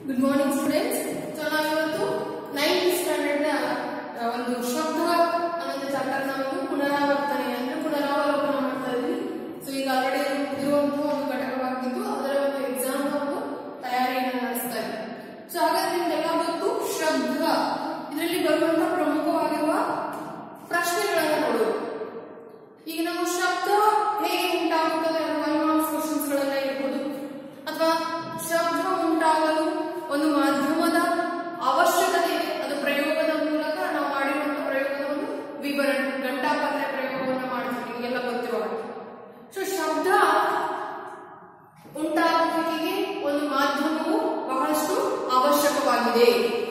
Good morning students. So ನಾವು ಇವತ್ತು 9th standard ನ ಒಂದು ಶಬ್ದ ಅನ್ನೋ ಚಾಪ್ಟರ್ ನ ಒಂದು ಪುನರಾವರ್ತನೆ ಅಂದ್ರೆ ಪುನರಾವಲೋಕನ ಮಾಡ್ತಾ ಇದ್ವಿ. ಸೊ ಈಗ ಆಲ್ರೆಡಿ ಇರುವಂತಹ ಒಂದು ಘಟಕವಾಗಿದ್ದು ಅದರ ಒಂದು ಎಕ್ಸಾಮ್ ಒಂದು ತಯಾರಿಯನ್ನು ನಡೆಸ್ತಾ ಇದ್ವಿ. ಸೊ ಹಾಗಾದ್ರೆ ನಿಮ್ಗೆಲ್ಲ ಗೊತ್ತು ಶಬ್ದ ಇದರಲ್ಲಿ ಬರುವಂತಹ ಪ್ರಮುಖವಾಗಿರುವ ಪ್ರಶ್ನೆಗಳನ್ನು ನೋಡೋದು. ಈಗ ನಾವು ಶಬ್ದ ಹೇಗೆ ಉಂಟಾಗುತ್ತದೆ ಅನ್ನೋ 1 ಮಾರ್ಕ್ಸ್ ಕ್ವೆಶ್ಚನ್ಸ್ ಗಳನ್ನ ಇರಬಹುದು ಅಥವಾ ಶಬ್ದ ಉಂಟಾಗಲು ಒಂದು ಮಾಧ್ಯಮದ ಅವಶ್ಯಕತೆ ಇದೆ. ಅದು ಪ್ರಯೋಗದ ಮೂಲಕ ನಾವು ಮಾಡಿರುವಂತಹ ಪ್ರಯೋಗದ ಒಂದು ವಿವರಣೆ ಗಂಟಾಪತ್ರೆ ಪ್ರಯೋಗವನ್ನು ಮಾಡ್ತೀವಿ ನಿಮಗೆಲ್ಲ ಗೊತ್ತಿರುವ. ಸೊ ಶಬ್ದ ಉಂಟಾಗುವಿಕೆಗೆ ಒಂದು ಮಾಧ್ಯಮವು ಬಹಳಷ್ಟು ಅವಶ್ಯಕವಾಗಿದೆ.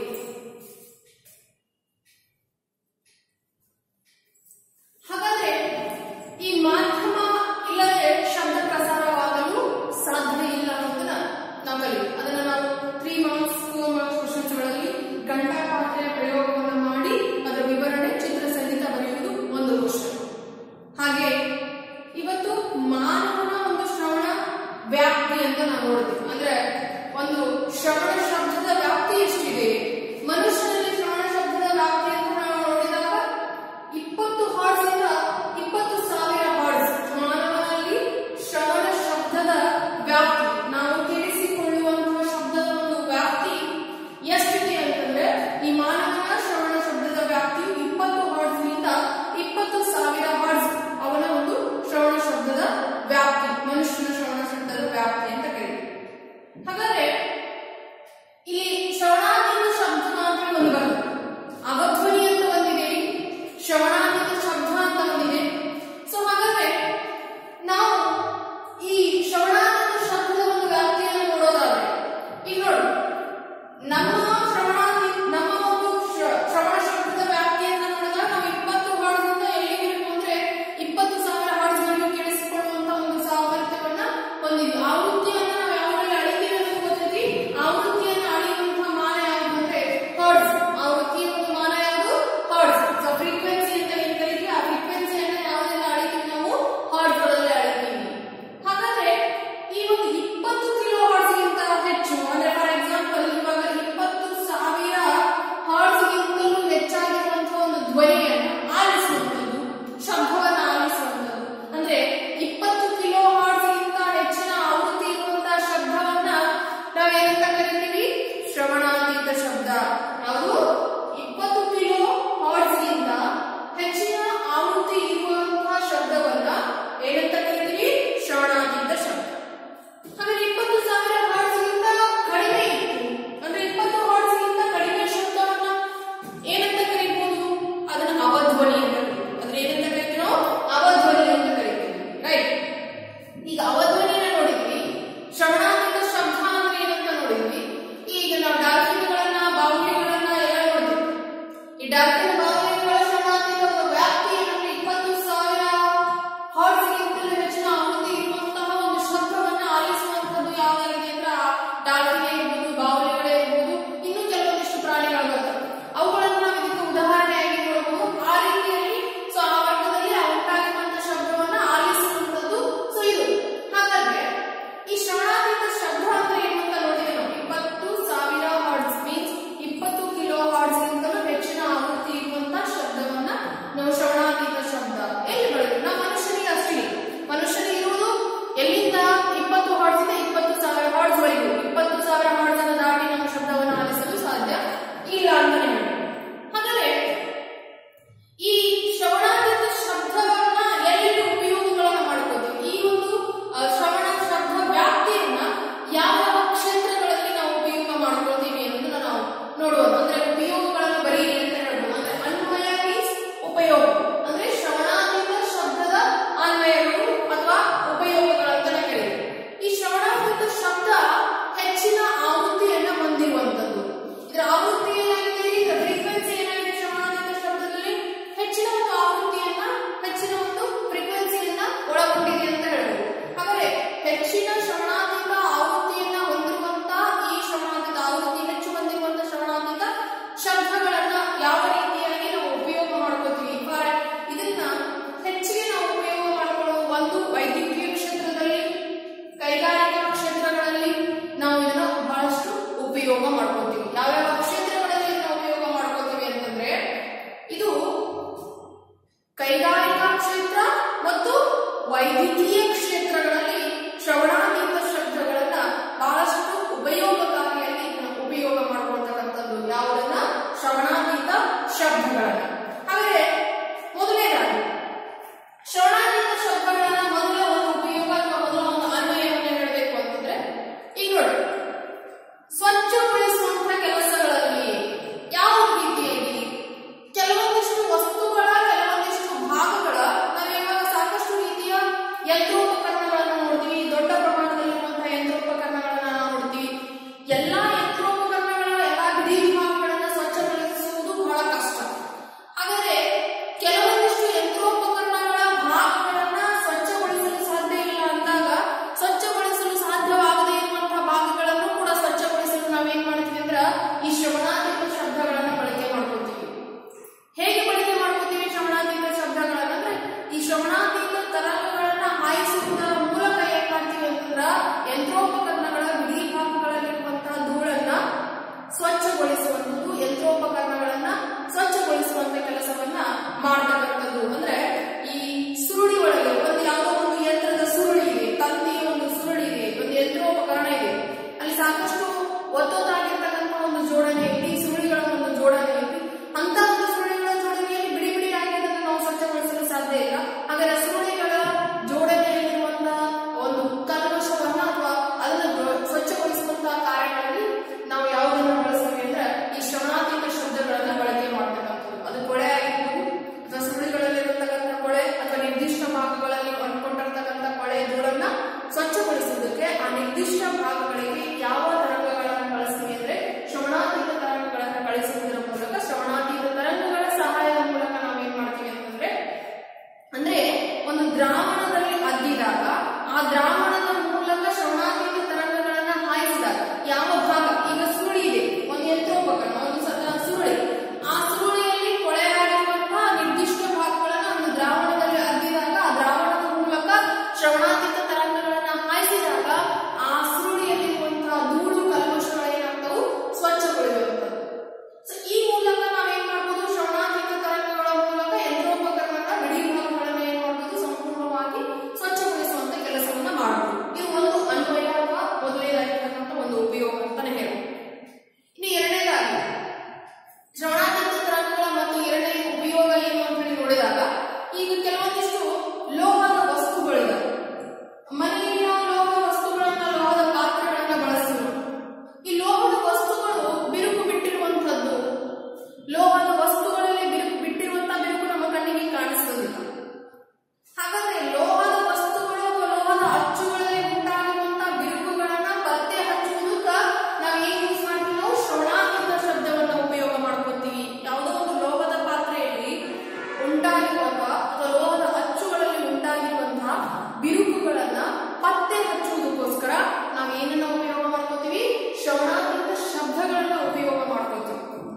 ಹಾಗಾದ್ರೆ ಈ ಮಾಧ್ಯಮ ಇಲ್ಲದೆ ಶಬ್ದ ಪ್ರಸಾರವಾಗಲು ಸಾಧ್ಯ ಇಲ್ಲ ಅನ್ನೋದನ್ನ ನಾವು ಕಲಿತೀವಿ. ಅದನ್ನ ನಾವು 3 ಮಾರ್ಕ್ಸ್ 4 ಮಾರ್ಕ್ಸ್ ಕ್ವೆಶ್ಚನ್ಸ್ ಗಳಲ್ಲಿ ಗಂಟಾಪಾತ್ರೆಯ ಪ್ರಯೋಗವನ್ನು ಮಾಡಿ ಅದರ ವಿವರಣೆ ಚಿತ್ರ ಸಹಿತ ಬರೆಯುವುದು ಒಂದು ಕ್ವೆಶ್ಚನ್. ಹಾಗೆ ಇವತ್ತು ಮಾನವನ ಒಂದು ಶ್ರವಣ ವ್ಯಾಪ್ತಿ ಅಂತ ನಾವು ನೋಡ್ತೀವಿ. ಅಂದ್ರೆ ಒಂದು ಶ್ರವಣ ಶಬ್ದದ ವ್ಯಾಪ್ತಿ ಎಷ್ಟಿದೆ, ಮನುಷ್ಯನಲ್ಲಿ ಶ್ರವಣ ಶಬ್ದದ ವ್ಯಾಪ್ತಿ ಅಂತ ನಾವು ನೋಡಿದಾಗ 20 ಹರ್ಟ್ಸ್ ಇಂದ 20,000 ಹರ್ಟ್ಸ್ ಮಾನವನಲ್ಲಿ ಶ್ರವಣ ಶಬ್ದದ ವ್ಯಾಪ್ತಿ, ನಾವು ಕೇಳಿಸಿಕೊಳ್ಳುವಂತಹ ಶಬ್ದದ ಒಂದು ವ್ಯಾಪ್ತಿ ಎಷ್ಟಿದೆ ಅಂತಂದ್ರೆ ಈ ಮಾನವನ ಶ್ರವಣ ಶಬ್ದದ ವ್ಯಾಪ್ತಿಯು 20 ಹರ್ಟ್ಸ್ ನಿಂದ 20,000 ಹರ್ಟ್ಸ್ ಅವನ ಒಂದು ಶ್ರವಣ ಶಬ್ದದ ವ್ಯಾಪ್ತಿ, ಮನುಷ್ಯನ ಶ್ರವಣ ಶಬ್ದದ ವ್ಯಾಪ್ತಿ ಅಂತ ಕರೀತೀವಿ. ಹಾಗಾದ್ರೆ ಈ ಶ್ರವಣಾತ್ಮಕ ಶಬ್ದ ಮಾತ್ರ ಒಂದು ವೈದ್ಯಕೀಯ ಕ್ಷೇತ್ರಗಳಲ್ಲಿ ಶ್ರವಣಾತೀತ ಶಬ್ದಗಳನ್ನ ಬಹಳಷ್ಟು ಉಪಯೋಗಕಾರಿಯಾಗಿ ಉಪಯೋಗ ಮಾಡಿಕೊಳ್ತಕ್ಕಂಥದ್ದು ಯಾವುದನ್ನ ಶ್ರವಣಾತೀತ ಶಬ್ದಗಳನ್ನ. ಹಾಗಾದ್ರೆ ಮೊದಲನೇದಾಗಿ ಶ್ರವಣಾತೀತ ಶಬ್ದಗಳನ್ನ ಮೊದಲ ಒಂದು ಉಪಯೋಗ ಅಥವಾ ಮೊದಲ ಒಂದು ಅನ್ವಯವನ್ನು ಹೇಳಬೇಕು ಅಂತಂದ್ರೆ ಈಗ ನೋಡಿ, ಸ್ವಚ್ಛಗೊಳಿಸುವಂತ ಕೆಲಸಗಳಲ್ಲಿ ಯಾವ ರೀತಿಯಾಗಿ ಕೆಲವೊಂದಿಷ್ಟು ವಸ್ತುಗಳ ಕೆಲವೊಂದಿಷ್ಟು ಭಾಗಗಳ ನಾವಿವಾಗ ಸಾಕಷ್ಟು ರೀತಿಯ ಯಂತ್ರೋಪಕರಣಗಳನ್ನು ನೋಡ್ತೀವಿ, ದೊಡ್ಡ ಪ್ರಮಾಣದಲ್ಲಿರುವಂತಹ ಯಂತ್ರೋಪಕರಣಗಳನ್ನ ನಾವು ನೋಡ್ತೀವಿ. ಎಲ್ಲಾ ಯಂತ್ರೋಪಕರಣಗಳ ಎಲ್ಲಾ ಬಿಡಿ ಭಾಗಗಳನ್ನ ಸ್ವಚ್ಛಗೊಳಿಸುವುದು ಬಹಳ ಕಷ್ಟ. ಹಾಗಾದ್ರೆ ಕೆಲವೊಂದಿಷ್ಟು ಯಂತ್ರೋಪಕರಣಗಳ ಭಾಗಗಳನ್ನ ಸ್ವಚ್ಛಗೊಳಿಸಲು ಸಾಧ್ಯ ಇಲ್ಲ ಅಂದಾಗ ಸ್ವಚ್ಛಗೊಳಿಸಲು ಸಾಧ್ಯವಾಗದೇ ಇರುವಂತಹ ಭಾಗಗಳನ್ನು ಕೂಡ ಸ್ವಚ್ಛಗೊಳಿಸಲು ನಾವೇನ್ ಮಾಡ್ತೀವಿ ಅಂದ್ರ ಈ ಶ್ರವಣಾತೀತ ಶಬ್ದಗಳನ್ನ ಬಳಕೆ ಮಾಡ್ಕೊತೀವಿ. ಹೇಗೆ ಬಳಕೆ ಮಾಡ್ಕೊತೀವಿ ಶ್ರವಣಾತೀತ ಶಬ್ದಗಳನ್ನ ಅಂದ್ರೆ ಈ ಶ್ರವಣಾತೀತ ತರಂಗಗಳನ್ನ ಹಾಯಿಸುವುದರ ಮೂಲಕ ಏನ್ ಮಾಡ್ತೀವಿ ಅಂತಂದ್ರ ಯಂತ್ರೋಪಕರಣಗಳ ಬಿಡಿ ಭಾಗಗಳಲ್ಲಿರುವಂತಹ ಧೂಳನ್ನ ಸ್ವಚ್ಛಗೊಳಿಸುವಂಥದ್ದು, ಯಂತ್ರೋಪಕರಣಗಳನ್ನ ಸ್ವಚ್ಛಗೊಳಿಸುವಂತ ಕೆಲಸವನ್ನ ಮಾಡ್ತಕ್ಕಂಥದ್ದು. ಅಂದ್ರೆ ಈ ಸುರುಳಿ ಒಳಗೆ ಒಂದು ಯಾವುದೋ ಒಂದು ಯಂತ್ರದ ಸುರುಳಿ ಇದೆ, ತಂತಿಯ ಒಂದು ಸುರುಳಿ ಇದೆ, ಒಂದು ಯಂತ್ರೋಪಕರಣ ಇದೆ, ಅಲ್ಲಿ ಸಾಕಷ್ಟು ಒತ್ತೊತ್ತಾಗಿರ್ತಕ್ಕಂಥ ಒಂದು ಜೋಡಣೆ ಇದೆ, ಈ ಸುರುಳಿಗಳ ಒಂದು ಜೋಡಣೆ ಇದೆ. ಅಂತ ಒಂದು ಸುರುಳಿಗಳ ಜೋಡಣೆಯಲ್ಲಿ ಬಿಡಿ ಬಿಡಿ ಆಗಿದ್ದನ್ನು ನಾವು ಸ್ವಚ್ಛಗೊಳಿಸಲು ಸಾಧ್ಯ ಇಲ್ಲ. ಹಾಗಾದ್ರೆ ಸುರುಳಿಗಳ ಜೋಡಣೆಯಲ್ಲಿರುವಂತಹ ಒಂದು ಕಲ್ಮಶವನ್ನ ಅಥವಾ ಅದನ್ನು ಸ್ವಚ್ಛಗೊಳಿಸುವಂತಹ ಕಾರ್ಯಗಳಲ್ಲಿ ನಾವು ಯಾವುದನ್ನು ಬಳಸ್ತೀವಿ ಅಂದ್ರೆ ಈ ಶ್ರವಣಾತೀತ ಶಬ್ದಗಳನ್ನ ಬಳಕೆ ಮಾಡ್ತಕ್ಕಂಥದ್ದು. ಅದು ಕೊಳೆ ಆಗಿರ್ಬೋದು ಅಥವಾ ಸುರುಳಿಗಳಲ್ಲಿರತಕ್ಕಂಥ ಕೊಳೆ ಅಥವಾ ನಿರ್ದಿಷ್ಟ ಭಾಗಗಳಲ್ಲಿ ಕೊಂಡ್ಕೊಂಡಿರ್ತಕ್ಕಂಥ ಕೊಳೆ ಧೂಳನ್ನ ಸ್ವಚ್ಛಗೊಳಿಸುವುದಕ್ಕೆ ಆ ನಿರ್ದಿಷ್ಟ ಭಾಗಗಳಿಗೆ ಯಾವ ತರಂಗಗಳನ್ನು ಬಳಸ್ತೀವಿ ಅಂದ್ರೆ ಶ್ರವಣಾತೀತ ತರಂಗಗಳನ್ನ ಬಳಸುವುದರ ಮೂಲಕ, ಶ್ರವಣಾತೀತ ತರಂಗಗಳ ಸಹಾಯದ ಮೂಲಕ ನಾವೇನ್ ಮಾಡ್ತೀವಿ ಅಂತಂದ್ರೆ ಅಂದ್ರೆ ಒಂದು ದ್ರಾವಣದಲ್ಲಿ ಅದ್ದಿದಾಗ ಆ ದ್ರಾವಣದ ಮೂಲಕ ಶ್ರವಣಾತೀತ ತರಂಗಗಳನ್ನ ಹಾಯಿಸಿದಾಗ ಯಾವ ಭಾಗ, ಈಗ ಸುರುಳಿ ಇದೆ, ಒಂದು ಯಂತ್ರೋಪಕರಣ, ಒಂದು ಸುರುಳಿ, ಆ ಸುರುಳಿಯಲ್ಲಿ ಕೊಳೆಯಾಗಿರುವಂತಹ ನಿರ್ದಿಷ್ಟ ಭಾಗಗಳನ್ನ ಒಂದು ದ್ರಾವಣದಲ್ಲಿ ಅದ್ದಿದಾಗ ಆ ದ್ರಾವಣದ ಮೂಲಕ ಶ್ರವಣಾತೀತ ತರಂಗಗಳನ್ನ ಹಾಯಿಸಿದಾಗ ಆ ಸುರುಳಿಯಲ್ಲಿರುವಂತಹ ಧೂಳು ಕಲ್ಮಶಗಳೇನಾಗ್ತವು ಸ್ವಚ್ಛಗೊಳಿಸುವಂಥದ್ದು. ಈ ಮೂಲಕ ನಾವೇನ್ ಮಾಡ್ಬೋದು, ಶ್ರವಣಾತೀತ ತರಂಗಗಳ ಮೂಲಕ ಯಂತ್ರೋಪಕರಣದ ಬಿಡಿ ಭಾಗಗಳನ್ನ ಏನ್ ಮಾಡ್ಬೋದು ಸಂಪೂರ್ಣವಾಗಿ ಸ್ವಚ್ಛಗೊಳಿಸುವಂತ ಕೆಲಸವನ್ನ ಮಾಡಬಹುದು. ಇದು ಒಂದು ಅನ್ವಯ ಅಥವಾ ಮೊದಲನೇದಾಗಿರ್ತಕ್ಕಂಥ ಒಂದು ಉಪಯೋಗ ಅಂತಾನೆ ಹೇಳ್ಬೋದು. ಇನ್ನು ಎರಡನೇದಾಗಿ ಶ್ರವಣಾತೀತ ತರಂಗಗಳ ಮತ್ತು ಎರಡನೇ ಉಪಯೋಗ ಏನು ಅಂತ ಹೇಳಿ ನೋಡಿದಾಗ ಈಗ ಕೆಲವೊಂದಿಷ್ಟು ಲೋಹದ ವಸ್ತುಗಳಿದಾವೆ. ಮನೆಯಲ್ಲಿ ನಾವು ಲೋಹದ ವಸ್ತುಗಳನ್ನ, ಲೋಹದ ಪಾತ್ರೆಗಳನ್ನ ಬಳಸ್ತೀವಿ. ಈ ಲೋಹದ ವಸ್ತುಗಳು ಬಿರುಕು ಬಿಟ್ಟಿರುವಂತಹದ್ದು, ಲೋಹದ ವಸ್ತುಗಳಲ್ಲಿ ಬಿಟ್ಟಿರುವಂತಹ ಬಿರುಕು ನಮ್ಮ ಕಣ್ಣಿಗೆ ಕಾಣಿಸುವುದಿಲ್ಲ. ಹಾಗಾದ್ರೆ ಲೋಹದ ವಸ್ತುಗಳು ಅಥವಾ ಲೋಹದ ಅಚ್ಚುಗಳಲ್ಲಿ ಉಂಟಾಗುವಂತಹ ಬಿರುಕುಗಳನ್ನ ಪತ್ತೆ ಹಚ್ಚುವುದಕ್ಕ ನಾವು ಏನ್ ಯೂಸ್ ಮಾಡ್ತೀವಿ, ನಾವು ಶ್ರವಣಾತೀತ ಶಬ್ದವನ್ನ ಉಪಯೋಗ ಮಾಡ್ಕೊತೀವಿ. ಯಾವುದೋ ಒಂದು ಲೋಹದ ಪಾತ್ರೆಯಲ್ಲಿ ಉಂಟಾಗಿರುವಂತಹ ಅಥವಾ ಲೋಹದ ಅಚ್ಚುಗಳಲ್ಲಿ ಉಂಟಾಗಿರುವಂತಹ ಬಿರುಕುಗಳನ್ನ ಪತ್ತೆ ಹಚ್ಚುವುದಕ್ಕೋಸ್ಕರ ನಾವು ಏನನ್ನ ಉಪಯೋಗ ಮಾಡ್ಕೋತೀವಿ, ಶ್ರವಣಾತೀತ ಶಬ್ದಗಳನ್ನ ಉಪಯೋಗ ಮಾಡ್ಕೋತೀವಿ.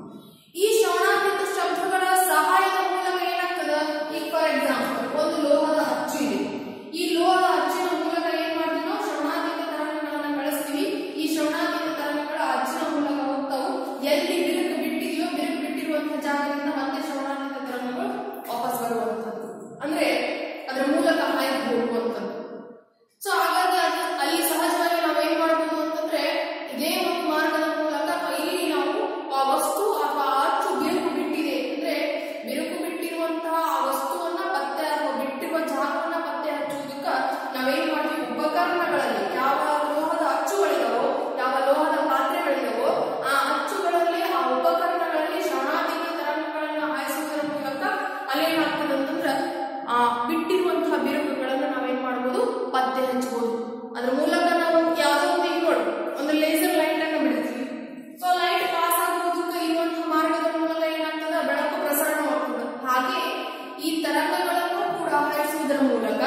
ಈ ಶ್ರವಣಾತೀತ ಶಬ್ದಗಳ ಸಹಾಯದ ಮೂಲಕ ಏನಾಗ್ತದ, ಈಗ ಫಾರ್ ಎಕ್ಸಾಂಪಲ್ ಒಂದು ಲೋಹದ ಅಚ್ಚು ಇದೆ, ಈ ಲೋಹದ ಅಚ್ಚಿನ ಮೂಲಕ ಏನ್ ಮಾಡ್ತೀವಿ ನಾವು ಶ್ರವಣಾತೀತ ತರಂಗಗಳನ್ನ ಬಳಸ್ತೀವಿ. ಈ ಶ್ರವಣಾತೀತ ತರಂಗಗಳ ಅಚ್ಚಿನ ಮೂಲಕ ಹೋಗ್ತಾವು, ಎಲ್ಲಿ ಬಿರುಕು ಬಿಟ್ಟಿದೆಯೋ ಬಿರುಕು ಬಿಟ್ಟಿರುವಂತಹ ಜಾಗದಿಂದ ಮತ್ತೆ ಶ್ರವಣಾತೀತ ತರಂಗಗಳು ವಾಪಸ್ ಬರುವಂತದ್ದು, ಅಂದ್ರೆ ಅದರ ಮೂಲಕ ಹಾಯ್ದು ಹೋಗುವಂಥದ್ದು. ಸೊ ಹಾಗಾಗಿ ಅಲ್ಲಿ ಸಹಜವಾಗಿ ನಾವು ಏನ್ ಮಾಡಬಹುದು ಅಂತಂದ್ರೆ ಇದೇ ಒಂದು ಮಾರ್ಗದ ಮೂಲಕ ಇಲ್ಲಿ ನಾವು ಆ ವಸ್ತು ಅಥವಾ ಅಚ್ಚು ಬಿರುಕು ಬಿಟ್ಟಿದೆ ಅಂದ್ರೆ ಬಿರುಕು ಬಿಟ್ಟಿರುವಂತಹ ಆ ವಸ್ತುವನ್ನ ಪತ್ತೆ ಅಥವಾ ಬಿಟ್ಟಿರುವ ಜಾಗವನ್ನ ಪತ್ತೆ ಹಚ್ಚುವುದಕ್ಕ ನಾವೇನ್ ಮಾಡ್ತೀವಿ, ಉಪಕರಣಗಳಲ್ಲಿ ಯಾವ ಲೋಹದ ಅಚ್ಚುಗಳಿದಾವೋ, ಯಾವ ಲೋಹದ ಪಾತ್ರೆಗಳಿದಾವೋ ಆ ಅಚ್ಚುಗಳಲ್ಲಿ, ಆ ಉಪಕರಣಗಳಲ್ಲಿ ಶ್ರವಣಾತೀತ ತರಂಗಗಳನ್ನ ಹಾಯಿಸುವುದರ ಮೂಲಕ ಅಲ್ಲೇನಾಗ್ತದೆ ಅಂತಂದ್ರ ಆ ಬಿಟ್ಟಿರುವಂತಹ ಬಿರುಕುಗಳನ್ನ ನಾವೇನ್ ಮಾಡಬಹುದು, ಪತ್ತೆ ಹಚ್ಚಬಹುದು. ಅದ್ರ ಮೂಲಕ ನಾವು ಯಾವುದೋ ಒಂದು ಲೇಸರ್ ಲೈಟ್ ಅನ್ನು ಬಿಡ್ತೀವಿ. ಸೊ ಲೈಟ್ ಪಾಸ್ ಆಗುವುದಕ್ಕೆ ಇರುವಂತಹ ಮಾರ್ಗದ ಮೂಲಕ ಏನಾಗ್ತದೆ, ಬೆಳಕು ಪ್ರಸರಣವಾಗ್ತದೆ. ಹಾಗೆ ಈ ತರಂಗಗಳನ್ನು ಕೂಡ ಹಾಯಿಸುವುದರ ಮೂಲಕ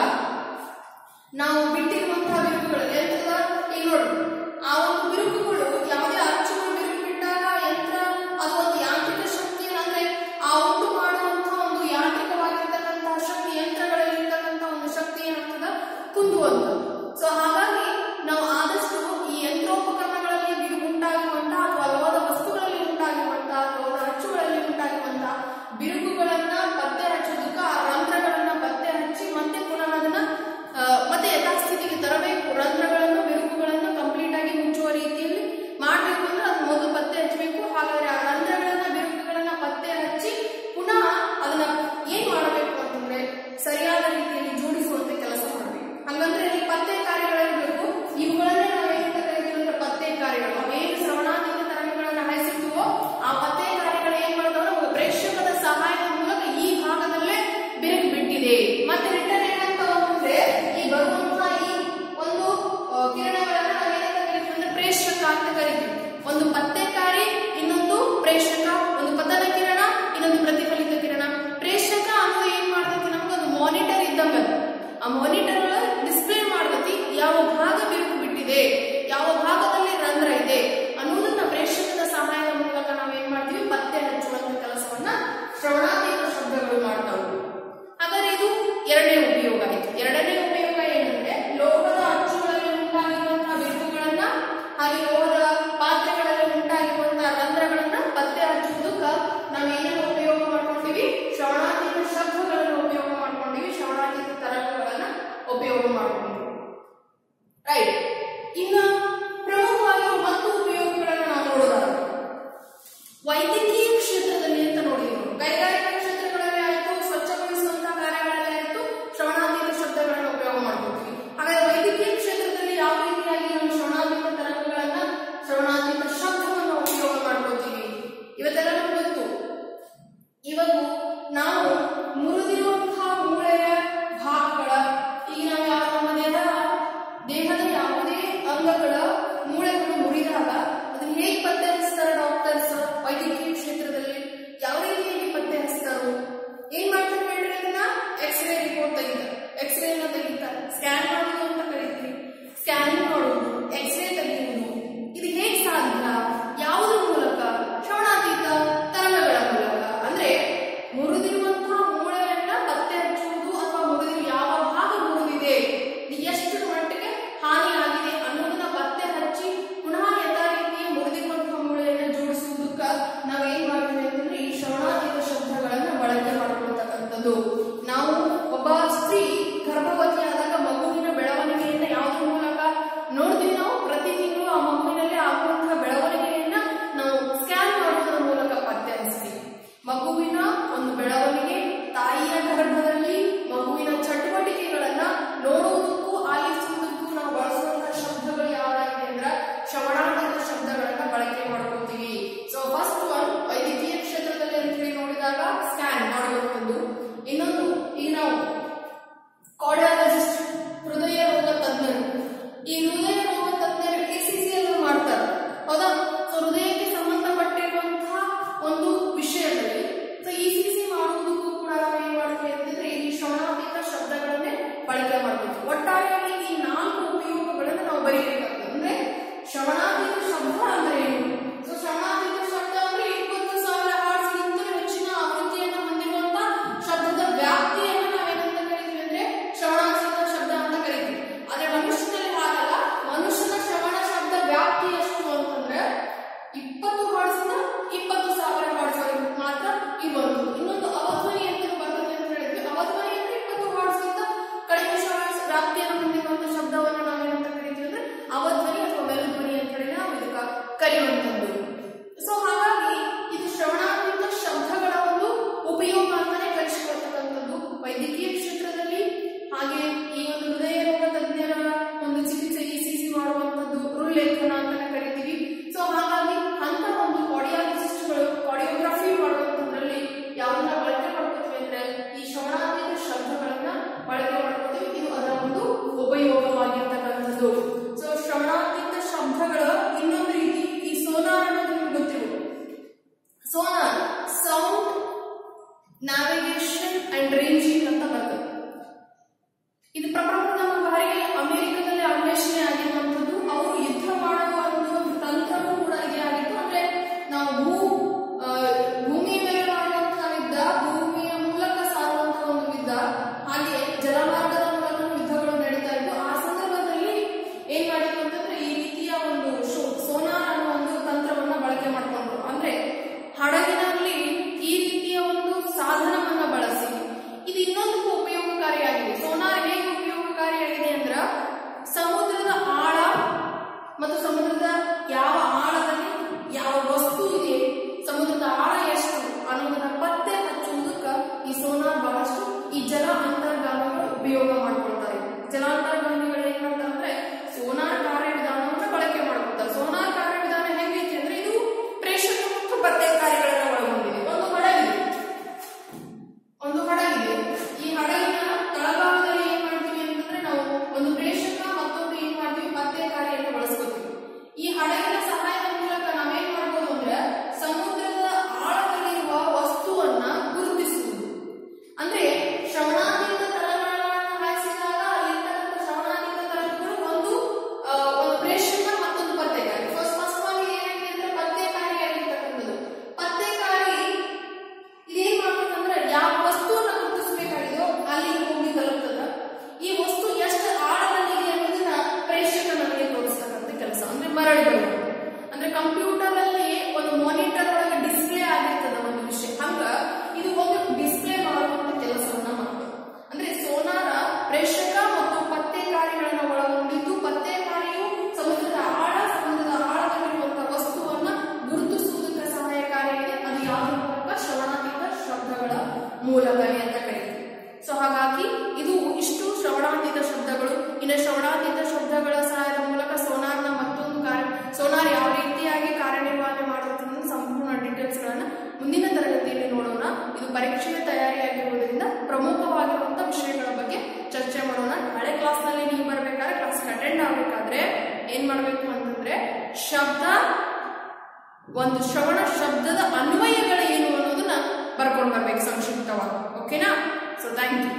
ನಾವು ಬಿಟ್ಟಿರುವಂತಹ ಬಿರುಕುಗಳು ಯಂತ್ರದ ಈಗ ನೋಡಿ, ಆ ಒಂದು ಬಿರುಕುಗಳು ಯಾವುದೇ ಅಚ್ಚುಗಳು ಬಿರುಕು ಬಿಟ್ಟಾಗ ಯಂತ್ರ ಅದು ಒಂದು ಯಾಂತ್ರಿಕ ಶಕ್ತಿಯನ್ನು ಅಂದ್ರೆ ಆ ಉಂಟು ಮಾಡುವಂತಹ ಒಂದು ಯಾಂತ್ರಿಕವಾಗಿರ್ತಕ್ಕಂತಹ ಶಕ್ತಿ, ಯಂತ್ರಗಳಲ್ಲಿರ್ತಕ್ಕಂತಹ ಒಂದು ಶಕ್ತಿ ಏನಾಗ್ತದ ಕುಂದುವಂಥದ್ದು. ಸೊ ಹಾಗಾಗಿ ನಾವು ಆದಷ್ಟು ಈ ಯಂತ್ರೋಪಕರಣಗಳಲ್ಲಿ ಉಂಟಾಗಿರುವಂತಹ ಅಥವಾ ಲೋಹದ ವಸ್ತುಗಳಲ್ಲಿ ಉಂಟಾಗಿರುವಂತಹ, ಲೋಹದ ಅಚ್ಚುಗಳಲ್ಲಿ ಉಂಟಾಗಿರುವಂತಹ ಬಿರುಕುಗಳನ್ನ ಪತ್ತೆ ಹಚ್ಚೋದಕ್ಕೆ ಆ ರಂಧ್ರಗಳನ್ನ ಪತ್ತೆ ಹಚ್ಚಿ ಮತ್ತೆ ಪುನಃ ಅದನ್ನ ಹೇಗೆ ಪತ್ತೆ ಹಚ್ತಾರೆ ಡಾಕ್ಟರ್ಸ್ ವೈದ್ಯಕೀಯ ಕ್ಷೇತ್ರದಲ್ಲಿ? ಯಾವ ರೀತಿಯಾಗಿ ಪತ್ತೆ ಹಚ್ತಾರೋ? ಏನ್ ಮಾಡ್ತಾರೆ ಹೇಳ್ರಿ? ಅದನ್ನ ಎಕ್ಸ್ರೇ ರಿಪೋರ್ಟ್ ತೆಗಿತಾರೆ, ಎಕ್ಸ್ರೇ ಅನ್ನ ತೆಗಿತಾರೆ, ಸ್ಕ್ಯಾನ್ ಮಾಡೋದು ಅಂತ ಕರೀತೀವಿ. ಸ್ಕ್ಯಾನಿಂಗ್ ಮಾಡೋದು, ಎಕ್ಸ್ರೇ ತೆಗೆಯುವುದು, ಇದು ಹೇಗೆ ಸಾಧ್ಯ? ಯಾವುದ್ರ ಮೂಲಕ? ಶ್ರವಣಾತೀತ ತರಂಗಗಳ ಮೂಲಕ. ಅಂದ್ರೆ ಮುರಿದಿರುವಂತಹ ಮೂಳೆಯನ್ನ ಪತ್ತೆ ಹಚ್ಚುವುದು ಅಥವಾ ಮುರಿದಿರುವ ಯಾವ ಭಾಗ ಮುರಿದಿದೆ, ಎಷ್ಟು ಮಟ್ಟಿಗೆ ಹಾನಿಯಾಗಿದೆ ಅನ್ನೋದನ್ನ ಪತ್ತೆ ಹಚ್ಚಿ ಪುನಃ ಯಥಾ ರೀತಿಯ ಮುರಿದಿರುವಂತಹ ಮೂಳೆಯನ್ನ ಜೋಡಿಸುವುದಕ್ಕ ನಾವೇನ್ ಮಾಡ್ತೀವಿ ಅಂತಂದ್ರೆ ಈ ಶ್ರವಣಾತೀತ ಶಬ್ದಗಳನ್ನ ಬಳಕೆ ಮಾಡ್ಕೊಳ್ತಕ್ಕಂಥದ್ದು. ನಾವು ಒಬ್ಬ ಸ್ತ್ರೀ ಗರ್ಭವತಿಯಾದಾಗ ಮಗುವಿನ ಬೆಳವಣಿಗೆಯನ್ನ ಯಾವುದ್ರ ಮೂಲಕ ನೋಡ್ತೀವಿ? ನಾವು ಪ್ರತಿ ತಿಂಗಳು ಆ ಮಗುವಿನಲ್ಲಿ ಆಗುವಂತಹ ಬೆಳವಣಿಗೆಯನ್ನ ನಾವು ಸ್ಕ್ಯಾನ್ ಮಾಡುವುದರ ಮೂಲಕ ಪತ್ತೆ ಹಚ್ತೀವಿ. ಮಗುವಿನ ಒಂದು ಬೆಳವಣಿಗೆ, ತಾಯಿಯ ಗರ್ಭದಲ್ಲಿ ಮಗುವಿನ ಚಟುವಟಿಕೆಗಳನ್ನ ನೋಡುವುದಕ್ಕೂ ಆಲಿಸುವುದಕ್ಕೂ ನಾವು ಬಳಸುವಂತಹ ಶಬ್ದಗಳು ಯಾವಾಗಿದೆ ಅಂದ್ರೆ ಶ್ರವಣಾತೀತ ಶಬ್ದಗಳನ್ನ ಬಳಕೆ ಮಾಡ್ಕೊತೀವಿ. ಸೊ ಫಸ್ಟ್ ಒನ್ ವೈದ್ಯಕೀಯ ಕ್ಷೇತ್ರದಲ್ಲಿ ಅಂತ ಹೇಳಿ ನೋಡಿದಾಗ ಸ್ಕ್ಯಾನ್ ಮಾಡುವಂಥದ್ದು. ಇನ್ನೊಂದು ಈಗ ನಾವು ಕಾರ್ಡಿಯಾಲಜಿಸ್ಟ್, ಹೃದಯ ರೋಗ ತಜ್ಞರು. ಈ ಹೃದಯ ರೋಗ ತಜ್ಞರು ECG ಅನ್ನು ಮಾಡ್ತಾರೆ, ಹೌದಾ? ಸೊ ಹೃದಯಕ್ಕೆ ಸಂಬಂಧಪಟ್ಟಿರುವಂತಹ ಒಂದು ವಿಷಯದಲ್ಲಿ ಸೊ ECG ಮಾಡುವುದಕ್ಕೂ ಕೂಡ ನಾವು ಏನ್ ಮಾಡ್ತೀವಿ ಅಂತಂದ್ರೆ ಈ ಶ್ರವಣಾತೀತ ಶಬ್ದಗಳನ್ನೇ ಬಳಕೆ ಮಾಡಬೇಕು. ಒಟ್ಟಾರೆಯಾಗಿ ಈ 4 ಉಪಯೋಗಗಳನ್ನು ನಾವು ಬರೀಬೇಕಾಗ್ತದೆ. ಅಂದ್ರೆ ಶ್ರವಣಾತೀತ ಶಬ್ದ ಅಂದ್ರೆ ಏನು? ಸೊ ಶ್ರವಣಾತೀತ ಶಬ್ದ ಅಂದ್ರೆ 20,000 ಹರ್ಟ್ಜ್ಗಿಂತಲೂ ಹೆಚ್ಚಿನ ಆವೃತ್ತಿಯನ್ನು ಹೊಂದಿರುವಂತಹ ಶಬ್ದದ ವ್ಯಾಪ್ತಿಯನ್ನು ನಾವೇನಂತ ಕರಿತೀವಿ ಅಂದ್ರೆ ಶ್ರವಣಾತೀತ ಶಬ್ದ ಅಂತ ಕರಿತೀವಿ. ಆದ್ರೆ ಮನುಷ್ಯನಲ್ಲಿ ಹಾಗಲ್ಲ. ಮನುಷ್ಯನ ಶ್ರವಣ ಶಬ್ದ ವ್ಯಾಪ್ತಿ ಎಷ್ಟು ಅಂತಂದ್ರೆ 20 ಹರ್ಟ್ಜ್ ಇಂದ 20,000 ಹರ್ಟ್ಜ್ ವರೆಗೂ ಮಾತ್ರ ಇರುವುದು. ಇನ್ನೊಂದು ಅವಧ್ವನಿ ಅಂತ ಬರ್ತದೆ ಅಂತ ಹೇಳಿದ್ವಿ. ಅವಧ್ವನಿ ಅಂದ್ರೆ 20 ಹರ್ಟ್ಜ್ ಗಿಂತ ಕಡಿಮೆ ವ್ಯಾಪ್ತಿಯನ್ನು ಹೊಂದಿರುವಂತಹ ಶಬ್ದವನ್ನು ನಾವೇನಂತ ಕರಿತೀವಿ ಅಂದ್ರೆ ಅವಧ್ವನಿ ಅಥವಾ ಮೆಲುಧ್ವನಿ ಅಂತ ಹೇಳಿ ನಾವು ಇದಕ್ಕೆ ಕರೆಯುವಂಥದ್ದು. ಸೊ ಹಾಗಾಗಿ ಇದು ಶ್ರವಣಾತೀತ ಶಬ್ದಗಳ ಒಂದು ಉಪಯೋಗ ಅಂತಾನೆ ಕಲಿಸಿಕೊಳ್ತಕ್ಕಂಥದ್ದು ವೈದ್ಯಕೀಯ ಕ್ಷೇತ್ರದಲ್ಲಿ. ಹಾಗೆ ಈ ಒಂದು ಹೃದಯ ರೋಗ ತಜ್ಞರ ಒಂದು ಚಿಕಿತ್ಸೆ ECG ಮಾಡುವಂಥದ್ದು ಲೇಖನ ಅಂತಾನೆ ಕರಿತೀವಿ. ಸೊ ಹಾಗಾಗಿ ಅಂತ ಒಂದು ಕಾರ್ಡಿಯಾಲಜಿಸ್ಟ್ಗಳು ಕಾರ್ಡಿಯೋಗ್ರಫಿ ಮಾಡುವಂಥದ್ರಲ್ಲಿ ಯಾವನ್ನ ಬಳಕೆ ಮಾಡ್ಕೊತೀವಿ ಅಂದ್ರೆ ಈ ಶ್ರವಣಾತೀತ ಶಬ್ದಗಳನ್ನ ಬಳಕೆ ಮಾಡ್ಕೊತೀವಿ. ಇದು ಅದರ ಒಂದು ಉಪಯೋಗವಾಗಿರ್ತಕ್ಕಂಥದ್ದು. ಸೊ ಶ್ರವಣಾತೀತ ಶಬ್ದಗಳ ಇನ್ನೊಂದು ರೀತಿ ಈ ಸೋನಾರ್ ಅನ್ನೋದು ನಿಮ್ಗೆ ಗೊತ್ತಿರ್ಬೋದು. Sonar sound navigation and ranging ಅಂತ ಬರ್ತದೆ. ಇದು ಪ್ರಪ್ರಥಮ ಬಾರಿಗೆ ಅಮೆರಿಕದಲ್ಲಿ ಅನ್ವೇಷಣೆ ಆಗಿರುವಂತದ್ದು. ಅವರು ಯುದ್ಧ ಮಾಡುವ ಒಂದು ತಂತ್ರವೂ ಕೂಡ ಇದೇ ಆಗಿತ್ತು. ಅಂದ್ರೆ ನಾವು ಭೂಮಿಯ ಮೇಲೆ ಮಾಡುವಂತಹ ಯುದ್ಧ, ಭೂಮಿಯ ಮೂಲಕ ಸಾರುವಂತಹ ಒಂದು ಯುದ್ಧ, ಹಾಗೆ ಜಲಮಾರ್ಗದ ಮೂಲಕ ಯುದ್ಧಗಳು ನಡೀತಾ ಇತ್ತು. ಆ ಸಂದರ್ಭದಲ್ಲಿ ಏನ್ ಮಾಡಿದ್ರು ಅಂತಂದ್ರೆ ಈ ರೀತಿಯ ಒಂದು ಸೋನಾರ್ ಅನ್ನೋ ಒಂದು ತಂತ್ರವನ್ನ ಬಳಕೆ ಮಾಡ್ಕೊಂಡ್ರು. ಅಂದ್ರೆ ಹಡಗಿನಲ್ಲಿ ಈ ರೀತಿಯ ಒಂದು ಸಾಧನವನ್ನ ಬಳಸಿ ಇದು ಇನ್ನೊಂದು ಉಪಯೋಗಕಾರಿಯಾಗಿದೆ. ಸೋನಾರ್ ಹೇಗೆ ಉಪಯೋಗಕಾರಿಯಾಗಿದೆ ಅಂದ್ರ ಸಮುದ್ರದ ಆಳ ಮತ್ತು ಸಮುದ್ರದ ಯಾವ ಆಳದಲ್ಲಿ ಯಾವ ವಸ್ತು ಇದೆ, ಸಮುದ್ರದ ಆಳ ಎಷ್ಟು ಅನ್ನೋದನ್ನ ಪತ್ತೆ ಹಚ್ಚುವುದಕ್ಕ ಈ ಸೋನಾರ್ ಬಹಳಷ್ಟು ಈ ಜಲ ಅಂತರ್ಗಾಮಿಗಳು ಉಪಯೋಗ ಮಾಡ್ಕೊಳ್ತಾರೆ. ಜಲ ಅಂತರ್ಗಾಮಿಗಳು ಏನ್ ಮಾಡ್ತಾರೆ ಅಂದ್ರೆ ಸೋನಾರ್ ಕಾರ್ಯವಿಧಾನವನ್ನು ಬಳಕೆ ಮಾಡ್ಕೊಳ್ತಾರೆ. ಸೋನಾರ್ ಕಾರ್ಯವಿಧಾನ ಹೇಗೈತಿ ಅಂದ್ರೆ ಇದು ಪ್ರೇಕ್ಷಕ ಮತ್ತು ಪತ್ತೆ ಕಾರ್ಯಗಳನ್ನ ಒಳಗೊಂಡಿದೆ. ಒಂದು ಹಡಗಿದೆ. ಈ ಹಡಗಿನ ತಳಭಾಗದಲ್ಲಿ ಏನ್ ಮಾಡ್ತೀವಿ ಅಂತಂದ್ರೆ ನಾವು ಒಂದು ಪ್ರೇಕ್ಷಕ ಮತ್ತೊಂದು ಏನ್ ಮಾಡ್ತೀವಿ ಪತ್ತೆ ಕಾರ್ಯವನ್ನು ಬಳಸ್ಕೊತೀವಿ. ಈ ಹಡಗಿನ ಸಹಾಯದ ಮೂಲಕ ನಾವೇನ್ ಮಾಡ್ಬೋದು ಅಂದ್ರೆ ಸಮುದ್ರದ ಆಳದಲ್ಲಿರುವ ವಸ್ತುವನ್ನ ಗುರುತಿಸುವುದು. ಅಂದ್ರೆ ಶ್ರವಣಾತೀತ ತರಂಗಗಳನ್ನು ಹಾಯಿಸಿದಾಗ ಅಲ್ಲಿರ್ತಕ್ಕಂಥ ಶ್ರವಣಾತೀತ ತರಂಗಗಳು ಒಂದು ಪ್ರೇಕ್ಷಕ ಮತ್ತೊಂದು ಪತ್ತೆಕಾರಿ. ಫಸ್ಟ್ ಒನ್ ಏನಾಗಿದೆ ಅಂದ್ರೆ ಪತ್ತೆಕಾರಿಯಾಗಿರ್ತಕ್ಕಂಥದ್ದು. ಪತ್ತೆಕಾರಿ ಇದೇನ್ ಮಾಡ್ತದಂದ್ರೆ ಯಾವ ವಸ್ತುವನ್ನ ಗುರುತಿಸಬೇಕಾಗಿದೋ ಅಲ್ಲಿಗೆ ಹೋಗಿ ತಲುಪ್ತದ. ಈ ವಸ್ತು ಎಷ್ಟು ಆಳದಲ್ಲಿದೆ ಅನ್ನೋದನ್ನ ಪ್ರೇಕ್ಷಕ ನಮಗೆ ತೋರಿಸ್ತಕ್ಕಂಥ ಕೆಲಸ. ಅಂದ್ರೆ ಮರಳುಗಳು ಅಂದ್ರೆ ಕಂಪ್ಯೂಟರ್ ಅಲ್ಲಿ ಒಂದು ಮಾನಿಟರ್ ಒಳಗೆ ಡಿಸ್ಪ್ಲೇ ಆಗಿರ್ತದ ಒಂದು ವಿಷಯ, ಹಂಗ ಇದು ಒಂದು ಡಿಸ್ಪ್ಲೇ ಮಾಡುವಂತ ಕೆಲಸವನ್ನ ಮಾಡ್ತದೆ. ಅಂದ್ರೆ ಸೋನಾರ ಪ್ರೇಕ್ಷಕ ಮತ್ತು ಪತ್ತೆಕಾರಿಗಳನ್ನ ಒಳಗೊಂಡಿದ್ದು, ಪತ್ತೆಕಾರಿಯು ಸಮುದ್ರದ ಆಳದಲ್ಲಿರುವಂತಹ ವಸ್ತುವನ್ನ ಗುರುತಿಸುವುದಕ್ಕೆ ಸಹಾಯಕಾರಿಯಾಗಿದೆ. ಅದು ಯಾವುದ್ರ ಮೂಲಕ? ಶ್ರವಣಾತೀತ ಶಬ್ದಗಳ ಮೂಲಕನೇ ಅಂತ ಕರೀತೀವಿ. ಸೊ ಹಾಗಾಗಿ ಇದು ಇಷ್ಟು ಶ್ರವಣಾತೀತ ಶಬ್ದಗಳು. ಇನ್ನು ಶ್ರವಣಾತೀತ ಶಬ್ದಗಳ ಸಹಾಯದ ಮೂಲಕ ಸೋನಾರ್ನ ಮತ್ತೊಂದು ಸೋನಾರ್ ಯಾವ ರೀತಿಯಾಗಿ ಕಾರ್ಯನಿರ್ವಹಣೆ ಮಾಡುತ್ತೆ ಸಂಪೂರ್ಣ ಡೀಟೇಲ್ಸ್ ಗಳನ್ನ ಮುಂದಿನ ತರಗತಿಯಲ್ಲಿ ನೋಡೋಣ. ಇದು ಪರೀಕ್ಷೆಗೆ ತಯಾರಿಯಾಗಿರುವುದರಿಂದ ಪ್ರಮುಖವಾಗಿರುವಂತಹ ವಿಷಯಗಳ ಬಗ್ಗೆ ಚರ್ಚೆ ಮಾಡೋಣ. ಹಳೆ ಕ್ಲಾಸ್ ನಲ್ಲಿ ನೀವು ಬರಬೇಕಾದ್ರೆ, ಕ್ಲಾಸ್ ಅಟೆಂಡ್ ಆಗಬೇಕಾದ್ರೆ ಏನ್ ಮಾಡ್ಬೇಕು ಅಂತಂದ್ರೆ ಶಬ್ದ ಒಂದು ಶ್ರವಣ ಶಬ್ದದ ಅನ್ವಯಗಳು ಏನು ಅನ್ನೋದನ್ನ ಬರ್ಕೊಂಡು ಬರ್ಬೇಕು ಸಂಕ್ಷಿಪ್ತವಾಗಿ. ಓಕೆನಾ? So thank you.